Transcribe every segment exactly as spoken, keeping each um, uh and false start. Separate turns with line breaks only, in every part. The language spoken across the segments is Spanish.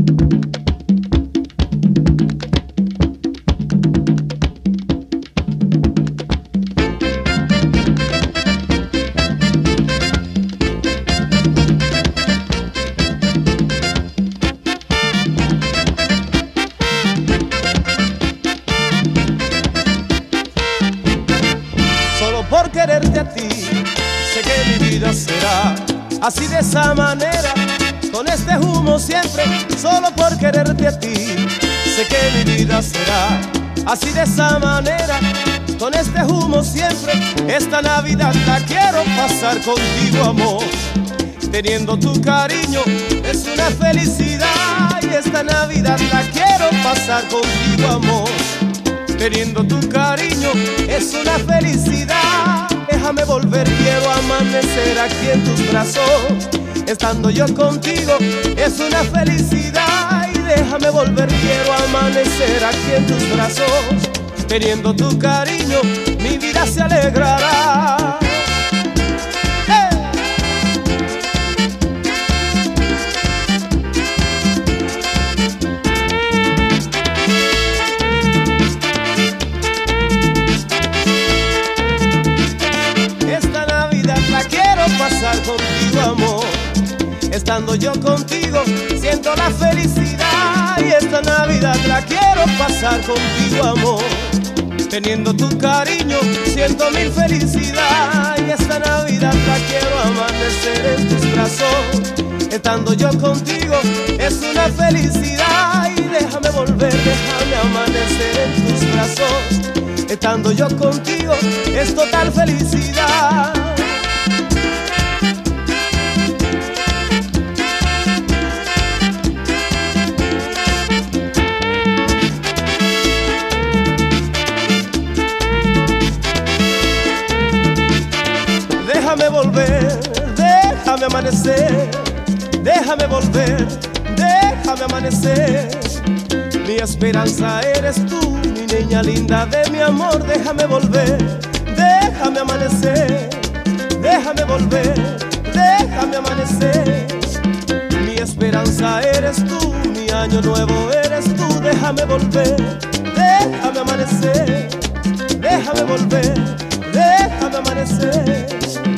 Por quererte a ti, sé que mi vida será así de esa manera, con este humo siempre. Solo por quererte a ti, sé que mi vida será así de esa manera, con este humo siempre. Esta Navidad la quiero pasar contigo, amor, teniendo tu cariño es una felicidad. Y esta Navidad la quiero pasar contigo, amor, teniendo tu cariño es una felicidad. Déjame volver, quiero amanecer aquí en tus brazos, estando yo contigo es una felicidad. Y déjame volver, quiero amanecer aquí en tus brazos, teniendo tu cariño mi vida se alegrará. Pasar contigo, amor, estando yo contigo siento la felicidad. Y esta Navidad la quiero pasar contigo, amor, teniendo tu cariño siento mi felicidad. Y esta Navidad la quiero amanecer en tus brazos, estando yo contigo es una felicidad. Y déjame volver, déjame amanecer en tus brazos, estando yo contigo es total felicidad. Déjame volver, déjame amanecer, déjame volver, déjame amanecer. Mi esperanza eres tú, mi niña linda de mi amor. Déjame volver, déjame amanecer, déjame volver, déjame amanecer. Mi esperanza eres tú, mi año nuevo eres tú. Déjame volver, déjame amanecer, déjame volver, déjame amanecer.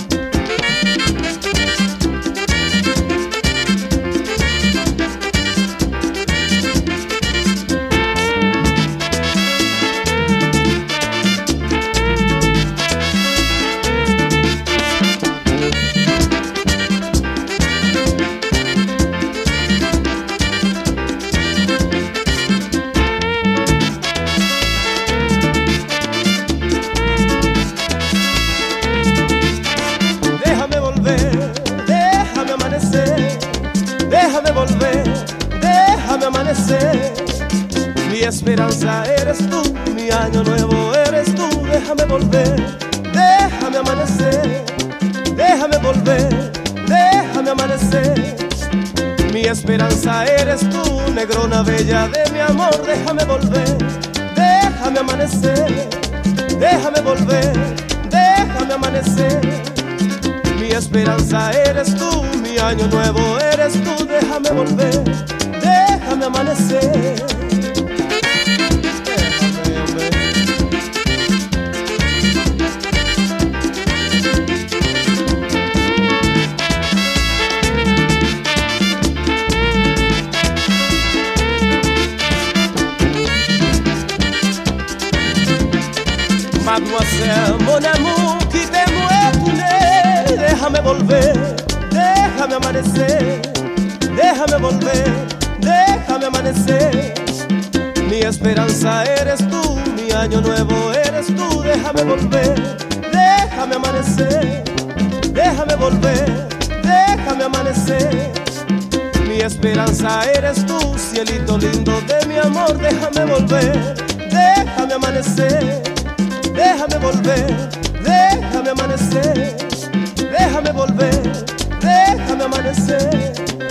Déjame volver, déjame amanecer. Mi esperanza eres tú, mi año nuevo eres tú. Déjame volver, déjame amanecer, déjame volver, déjame amanecer. Mi esperanza eres tú, negrona bella de mi amor. Déjame volver, déjame amanecer, déjame volver, déjame amanecer. Mi esperanza eres tú, mi año nuevo eres tú. Déjame volver, déjame amanecer. Déjame, hombre. Mademoiselle, mon amour, quittez-moi tout net. Déjame volver, déjame amanecer, déjame volver, déjame amanecer. Mi esperanza eres tú, mi año nuevo eres tú. Déjame volver, déjame amanecer, déjame volver, déjame amanecer. Mi esperanza eres tú, cielito lindo de mi amor. Déjame volver, déjame amanecer, déjame volver, déjame amanecer. Déjame volver, déjame amanecer.